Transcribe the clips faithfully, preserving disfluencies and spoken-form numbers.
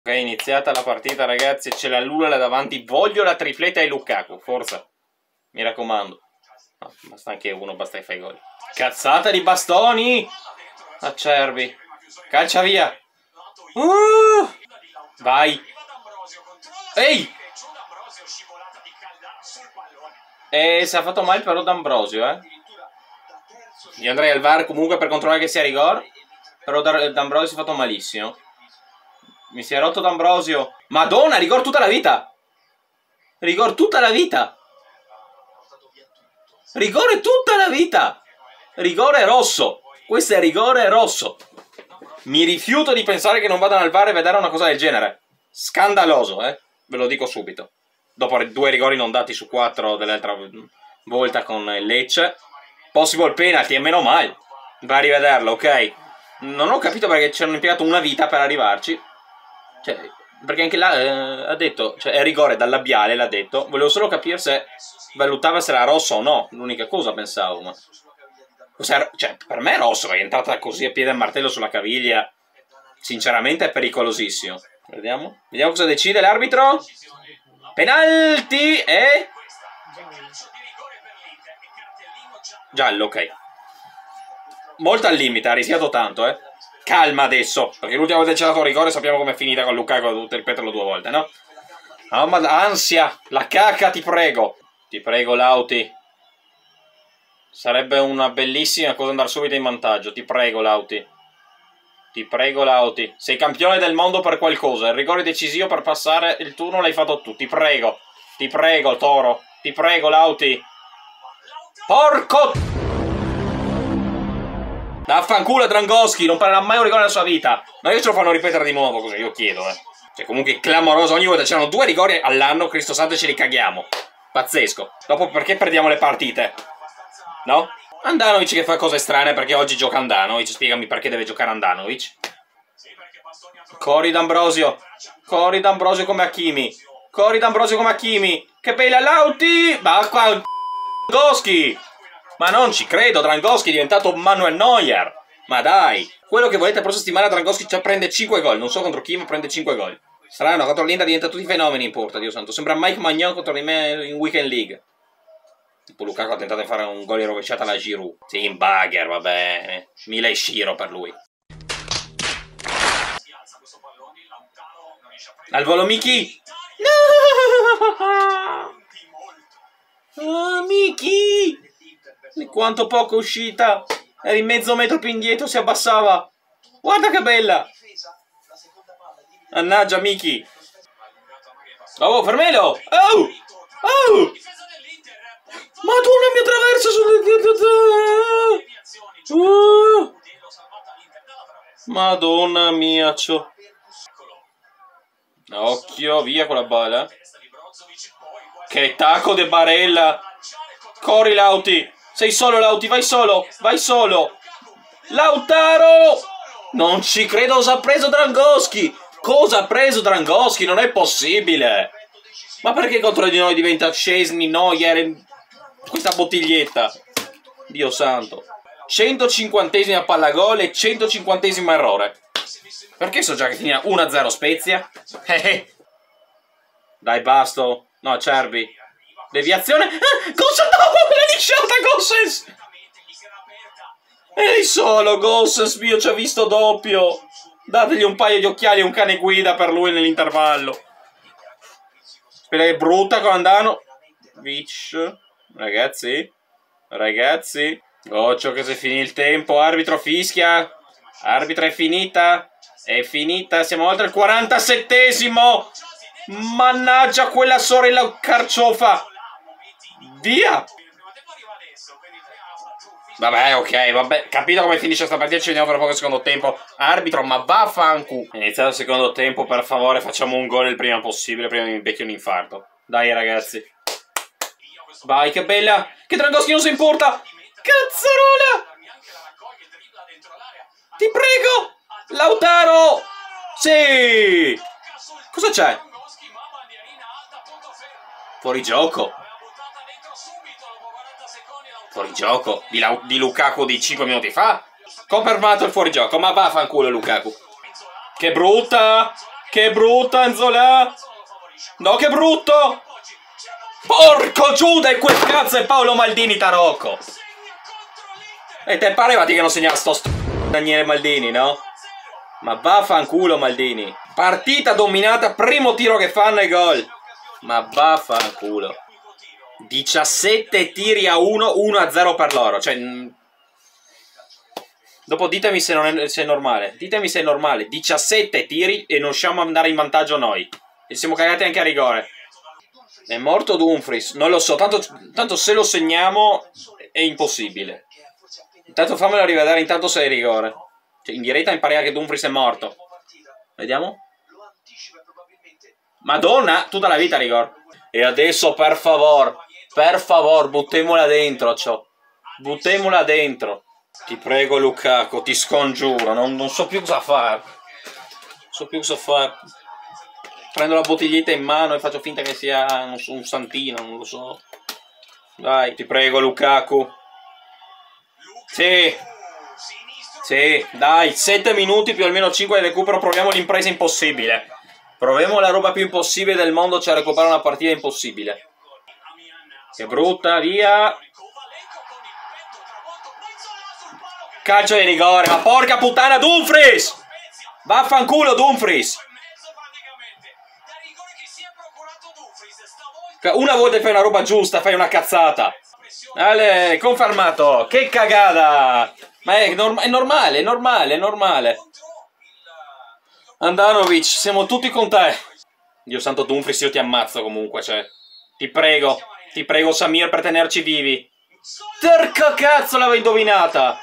Ok, iniziata la partita, ragazzi. C'è la Lula là davanti. Voglio la tripletta ai Lukaku, forza. Mi raccomando. No, basta anche uno, basta che fai gol. Cazzata di bastoni! Acerbi. Calcia via. Uh, vai. Ehi! E si è fatto male però D'Ambrosio, eh. Io andrei al V A R comunque per controllare che sia rigore. Però D'Ambrosio si è fatto malissimo. Mi si è rotto D'Ambrosio. Madonna, rigore tutta la vita. Rigore tutta la vita. Rigore tutta la vita. Rigore rosso. Questo è rigore rosso. Mi rifiuto di pensare che non vadano al V A R e vedere una cosa del genere. Scandaloso, eh. Ve lo dico subito. Dopo due rigori non dati su quattro dell'altra volta con il Lecce. Possible penalty, e meno male. Va a rivederlo, ok. Non ho capito perché ci hanno impiegato una vita per arrivarci. Cioè, perché anche là eh, ha detto, cioè è rigore dal labiale, l'ha detto. Volevo solo capire se valutava se era rosso o no. L'unica cosa pensavo, ma... Cioè, per me è rosso, è entrata così a piede a martello sulla caviglia. Sinceramente è pericolosissimo. Vediamo. Vediamo cosa decide l'arbitro. Penalty e... giallo, ok. Molto al limite, ha rischiato tanto, eh. Calma adesso, perché l'ultima volta che c'è dato rigore sappiamo com'è finita con Lukaku, ho dovuto ripeterlo due volte, no? Oh, ma ansia, la cacca, ti prego. Ti prego, Lauti. Sarebbe una bellissima cosa andare subito in vantaggio, ti prego, Lauti. Ti prego, Lauti. Sei campione del mondo per qualcosa, il rigore decisivo per passare il turno l'hai fatto tu, ti prego. Ti prego, Toro. Ti prego, Lauti. Porco... Affanculo Dragoschi, non parlerà mai un rigore nella sua vita. Ma io ce lo fanno ripetere di nuovo così, io chiedo, eh. Cioè, comunque clamoroso, ogni volta c'erano due rigori all'anno, Cristo santo, ce li caghiamo. Pazzesco. Dopo perché perdiamo le partite? No? Andanovic che fa cose strane perché oggi gioca Andanovic, spiegami perché deve giocare Andanovic. Cori D'Ambrosio. Cori D'Ambrosio come Hakimi. Cori D'Ambrosio come Hakimi. Che bella Lauti! Ma qua... Dragoschi! Ma non ci credo, Dragoschi è diventato Manuel Neuer. Ma dai, quello che volete la prossima settimana Dragoschi cioè, prende cinque gol. Non so contro chi, ma prende cinque gol. Strano, contro l'Inter diventa tutti fenomeni in porta, Dio santo. Sembra Mike Magnon contro di me in Weekend League. Tipo Lukaku ha tentato di fare un gol in rovesciata alla Giroud. Sì, in bagger, va bene. Mila e Shiro per lui. Al volo Miki. No! Oh, Miki! Di quanto poco è uscita. Eri mezzo metro più indietro, si abbassava. Guarda che bella. Mannaggia Miki. Oh, fermelo. Oh, oh. Madonna, mi attraversa sulle... uh. Madonna mia. Occhio, via con la bala. Che tacco de Barella. Corri Lauti. Sei solo Lauti, vai solo, vai solo. Lautaro! Non ci credo, cosa ha preso Dragoschi? Cosa ha preso Dragoschi? Non è possibile. Ma perché contro di noi diventa Szczesny, Neuer, questa bottiglietta? Dio santo. centocinquantesima palla gol e centocinquantesimo errore. Perché so già che finirà uno a zero Spezia? Dai, Basto. No, Cerbi. Deviazione. Ah, cosa dopo? L'ha lisciata Gossens. Ehi solo Gossens, io ci ho visto doppio. Dategli un paio di occhiali e un cane guida per lui nell'intervallo. Spera che è brutta con Andano. Vic. Ragazzi. Ragazzi. Occhio che se finì il tempo. Arbitro fischia. Arbitro è finita. È finita. Siamo oltre il quarantasettesimo. Mannaggia quella sorella carciofa. Via! Vabbè, ok, vabbè, capito come finisce sta partita, ci vediamo fra poco il secondo tempo. Arbitro, ma vaffanculo. È iniziato il secondo tempo, per favore, facciamo un gol il prima possibile, prima che mi becchi un infarto. Dai, ragazzi. Vai, che bella! Che Dragoschi non si importa! Cazzarola! Ti prego! Lautaro! Sì! Cosa c'è? Fuori gioco. Fuori gioco di, di Lukaku di cinque minuti fa. Confermato il fuorigioco. Ma vaffanculo Lukaku. Che brutta. Che brutta Nzola. No, che brutto. Porco Giuda, e quel cazzo è Paolo Maldini Tarocco. E te parevati che non segnava sto st... Daniele Maldini, no? Ma vaffanculo Maldini. Partita dominata, primo tiro che fanno e gol. Ma vaffanculo. diciassette tiri a uno, uno a zero per loro. Cioè... Dopo ditemi se, non è, se è normale. Ditemi se è normale. diciassette tiri e non riusciamo ad andare in vantaggio noi. E siamo cagati anche a rigore. È morto Dumfries. Non lo so. Tanto, tanto se lo segniamo è impossibile. Intanto fammelo rivedere intanto se è rigore. Cioè, in diretta mi pare che Dumfries è morto. Vediamo. Madonna, tutta la vita rigore. E adesso per favore, per favore, buttemola dentro, ciò. Buttemola dentro. Ti prego Lukaku, ti scongiuro, non, non so più cosa fare. Non so più cosa fare. Prendo la bottiglietta in mano e faccio finta che sia non so, un santino, non lo so. Dai, ti prego Lukaku. Sì. Sì, dai, sette minuti più almeno cinque di recupero, proviamo l'impresa impossibile. Proviamo la roba più impossibile del mondo, cioè recuperare una partita impossibile. Che brutta, via. Calcio di rigore, ma porca puttana Dumfries! Vaffanculo Dumfries! Una volta fai una roba giusta, fai una cazzata. Ale, confermato. Che cagata! Ma è, norm è normale, è normale, è normale. Andanovic, siamo tutti con te. Dio santo Dumfries, io ti ammazzo comunque, cioè. Ti prego, ti prego Samir per tenerci vivi. Porca cazzo l'avevo indovinata!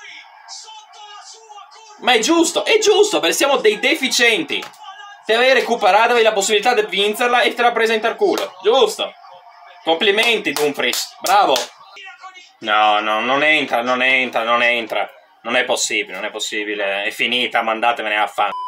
Ma è giusto, è giusto, perché siamo dei deficienti. Se avevi recuperato, avevi la possibilità di vincerla e te la presa in tarculo. Giusto. Complimenti Dumfries, bravo. No, no, non entra, non entra, non entra. Non è possibile, non è possibile. È finita, mandatevene a fan.